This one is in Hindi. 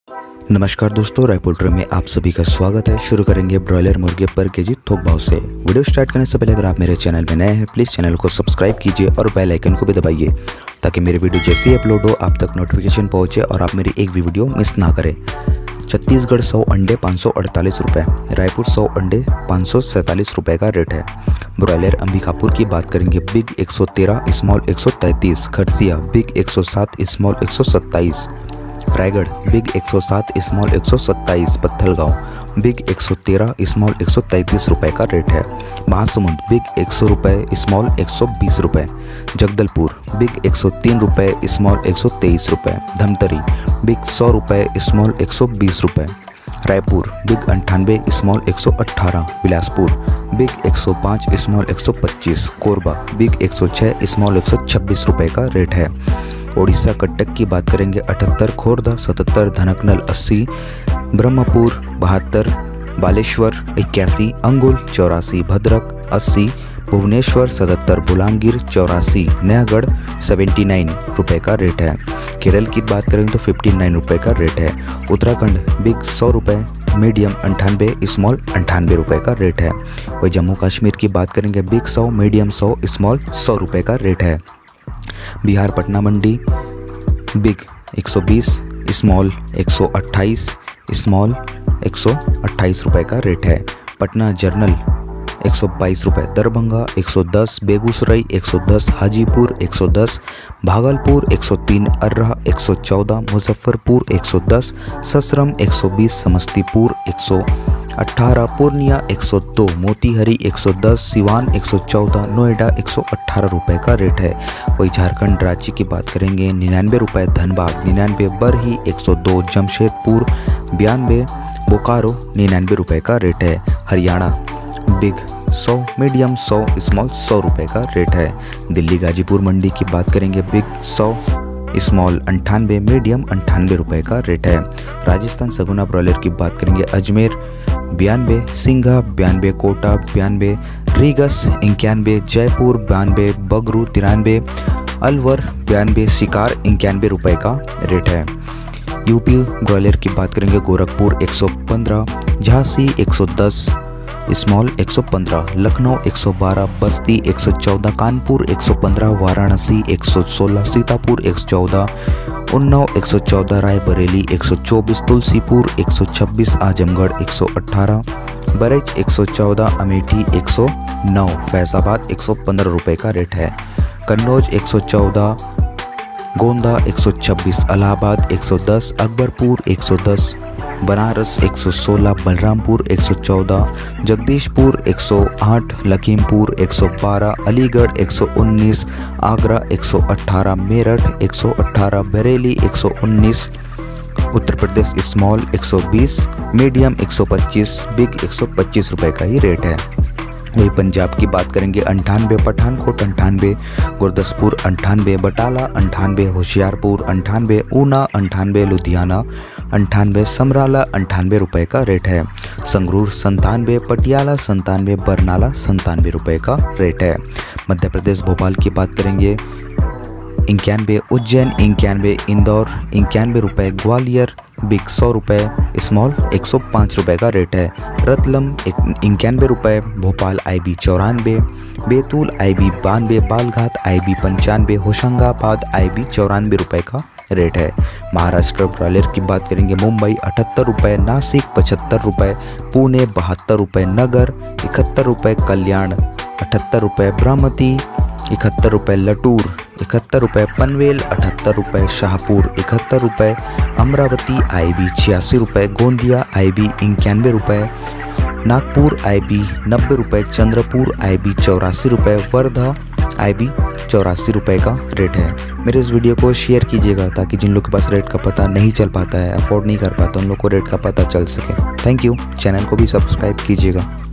नमस्कार दोस्तों, रायपुर ट्रे में आप सभी का स्वागत है। शुरू करेंगे ब्रॉयलर मुर्गे पर केजी थोक भाव से। वीडियो स्टार्ट करने से पहले अगर आप मेरे चैनल में नए हैं प्लीज़ चैनल को सब्सक्राइब कीजिए और बेल आइकन को भी दबाइए ताकि मेरी वीडियो जैसे ही अपलोड हो आप तक नोटिफिकेशन पहुंचे और आप मेरी एक भी वीडियो मिस ना करें। छत्तीसगढ़ 100 अंडे 548 रुपये, रायपुर 100 अंडे 547 रुपये का रेट है। ब्रॉयलर अंबिकापुर की बात करेंगे, big 113, small 133, Kharsia big 107, small 127, Raigarh big 107, small 127, Pathalgaon big 113, small 133 रुपये का रेट है। महासमुंद बिग 100 रुपये, स्मॉल 120 रुपये, जगदलपुर बिग 103 रुपये, स्मॉल 123 रुपये, धमतरी बिग 100 रुपये, स्मॉल 120 रुपये, Raipur big 98, small 118, Bilaspur big 105, small 125, Korba big 106, small 126 रुपये का रेट है। ओडिशा कटक की बात करेंगे, 78, खोर्धा 77, धनकनल 80, ब्रह्मपुर 72, बालेश्वर 81, अंगुल 84, भद्रक 80, भुवनेश्वर 77, बुलांगीर 84, नयागढ़ 79 रुपये का रेट है। केरल की बात करेंगे तो 59 रुपये का रेट है। उत्तराखंड बिग 100 रुपये, मीडियम 98, स्मॉल 98 रुपये का रेट है। वही जम्मू कश्मीर की बात करेंगे, बिग 100, मीडियम 100, स्मॉल 100 रुपये का रेट है। बिहार पटना मंडी बिग 120, स्मॉल 128, स्मॉल 128 रुपये का रेट है। पटना जर्नल 122 रुपये, दरभंगा 110, बेगूसराय 110, हाजीपुर 110, भागलपुर 103, अर्रा 114, मुजफ्फरपुर 110, ससरम 120, समस्तीपुर 118, पूर्णिया 102, मोतीहरी 110, सिवान 114, नोएडा 118 रुपये का रेट है। वही झारखंड राज्य की बात करेंगे, 99 रुपये, धनबाद 99, बरही 102, जमशेदपुर 92, बोकारो 99 रुपये का रेट है। हरियाणा बिग 100, मीडियम 100, स्मॉल 100 रुपये का रेट है। दिल्ली गाजीपुर मंडी की बात करेंगे, बिग 100, स्मॉल 98, मीडियम 98 रुपये का रेट है। राजस्थान सगुना ब्रॉयलर की बात करेंगे, अजमेर 92, सिंघा 92, कोटा 92, रीगस 91, जयपुर 92, बगरू 93, अलवर 92, शिकार 91 रुपये का रेट है। यूपी ब्रॉयलर की बात करेंगे, गोरखपुर 115, झांसी 110, स्मॉल 115, लखनऊ 112, बस्ती 114, कानपुर 115, वाराणसी 116, सीतापुर 114, उन्नाव 114, रायबरेली 124, तुलसीपुर 126, आजमगढ़ 118, बरेच 114, अमेठी 109, फैजाबाद 115 रुपये का रेट है। Kannauj 114, Gonda 126, Allahabad 110, Akbarpur 110, Banaras 116, Balrampur 114, Jagdishpur 108, Lakhimpur 112, Aligarh 119, Agra 118, Meerut 118, Bareilly 119, Uttar Pradesh small 120, medium 125, big 125 रुपये का ही रेट है। वही पंजाब की बात करेंगे, 98, पठानकोट 98, गुरदासपुर 98, बटाला 98, होशियारपुर 98, ऊना 98, लुधियाना 98, समराला 98 रुपये का रेट है। संगरूर 97, पटियाला 97, बरनाला 97 रुपये का रेट है। मध्य प्रदेश भोपाल की बात करेंगे, 91, उज्जैन 91, इंदौर 91 रुपये, ग्वालियर बिग 100 रुपये, स्मॉल 105 रुपये का रेट है। रतलम 91 रुपये, Bhopal IB 94, Betul IB 92, Balaghat IB 95, Hoshangabad IB 94 रुपये का रेट है। महाराष्ट्र ब्रॉयलर की बात करेंगे, मुंबई 78 रुपये, नासिक 75 रुपये, पुणे 72 रुपये, नगर 71 रुपये, कल्याण 78 रुपये, बारामती 71 रुपये, लटूर 71 रुपये, पनवेल 78 रुपये, शाहपुर 71 रुपये, अमरावती IB 86 रुपये, गोंदिया IB 91 रुपये, नागपुर IB 90 रुपये, चंद्रपुर IB 84 रुपये, वर्धा IB 84 रुपये का रेट है। मेरे इस वीडियो को शेयर कीजिएगा ताकि जिन लोग के पास रेट का पता नहीं चल पाता है, अफोर्ड नहीं कर पाता, उन लोग को रेट का पता चल सके। Thank you. चैनल को भी सब्सक्राइब कीजिएगा।